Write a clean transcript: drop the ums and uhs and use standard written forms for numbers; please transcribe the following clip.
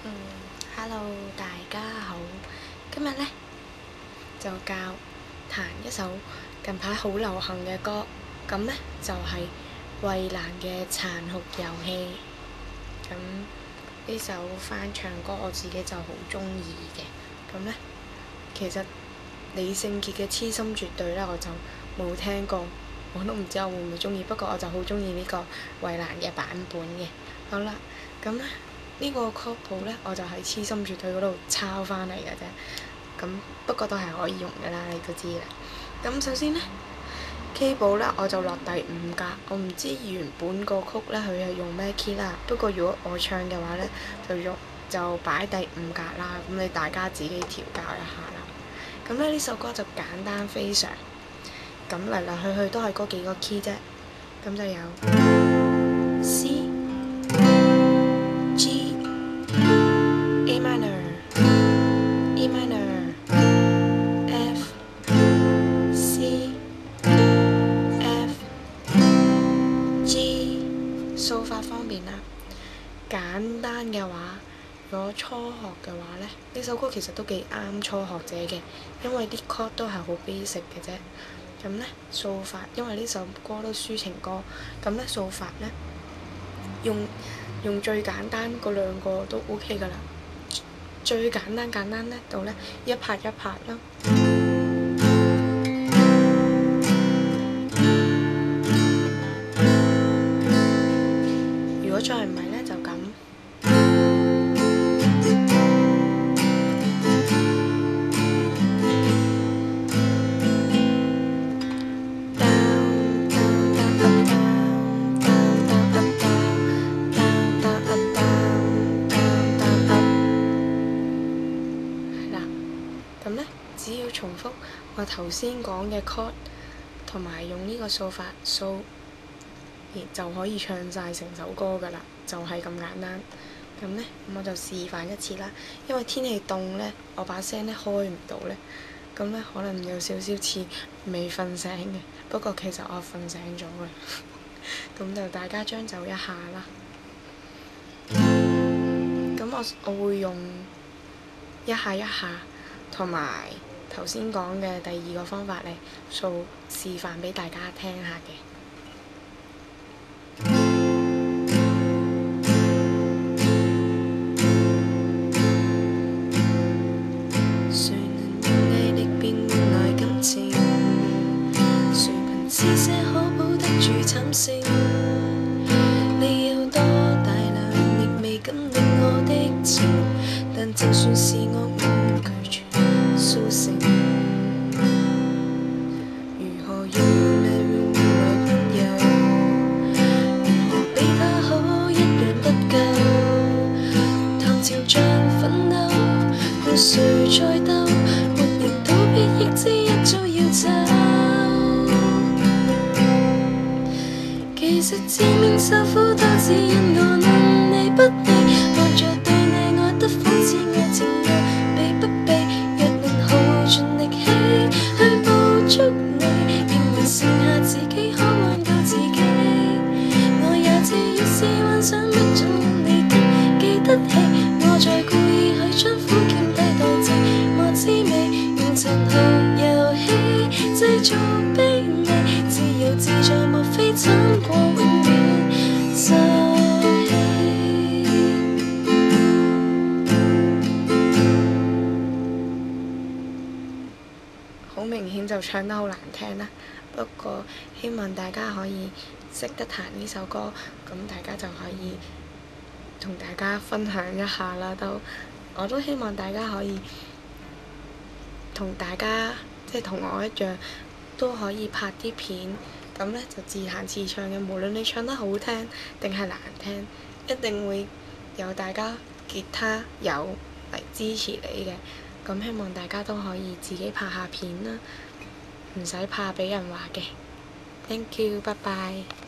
Hello，大家好。今日呢，就教彈一首近排好流行嘅歌，咁呢，就係衛蘭嘅《殘酷遊戲》。咁呢首翻唱歌我自己就好中意嘅。咁呢，其實李聖傑嘅《痴心絕對》呢，我就冇聽過，我都唔知我會唔會中意。不過我就好中意呢個衛蘭嘅版本嘅。好啦，咁呢。呢個曲譜呢，我就喺《痴心絕對》嗰度抄翻嚟嘅啫。咁不過都係可以用嘅啦，你都知啦。咁首先呢 K 簿呢，我就落第5格。我唔知原本個曲呢，佢係用咩 key 啦。不過如果我唱嘅話呢，就擺第5格啦。咁你大家自己調教一下啦。咁呢首歌就簡單非常。咁嚟嚟去去都係嗰幾個 key 啫。咁就有 C。數法方面啦，簡單嘅話，如果初學嘅話呢，呢首歌其實都幾啱初學者嘅，因為啲 chord 都係好 basic 嘅啫。咁呢，數法，因為呢首歌都抒情歌，咁呢，數法呢，用最簡單嗰兩個都 OK 噶啦。最簡單呢度呢，一拍一拍啦。如果再唔係呢，就咁。咁呢，只要重複我頭先講嘅 chord， 同埋用呢個數法數，就可以唱晒成首歌㗎啦，就係咁簡單。咁呢，我就示範一次啦。因為天氣凍呢，我把聲呢開唔到呢。咁呢，可能有少少似未瞓醒嘅，不過其實我瞓醒咗啦。咁就大家將就一下啦。咁我會用一下一下，同埋頭先講嘅第2個方法嚟示範俾大家聽下嘅。誰能用毅力便換來感情？誰憑知識可保得住慘勝？你有多大量亦未敢領我的情，但就算是惡夢拒絕甦醒，如何用力來溫柔？如何比他好一樣得救？唐朝像奮鬥，故誰再鬥？沒力倒必亦知一早要走。其實自命受苦都只因我能力不利，看着對你愛得仿似愛情又避不避。若能耗盡力氣去捕捉你，仍然剩下自己可愛到自己。我也知要是幻想不准你記得起，我在故意去將苦澀替代寂寞滋味，用殘酷遊戲製造卑微，自由自在莫非慘過永遠在一起。好明顯就唱得好難聽啦，不過希望大家可以識得彈呢首歌，咁大家就可以同大家分享一下啦。我都希望大家可以同我一樣，都可以拍啲片，咁呢就自彈自唱嘅。無論你唱得好聽定係難聽，一定會有大家吉他友嚟支持你嘅。咁希望大家都可以自己拍下片啦，唔使怕俾人話嘅。Thank you，拜拜。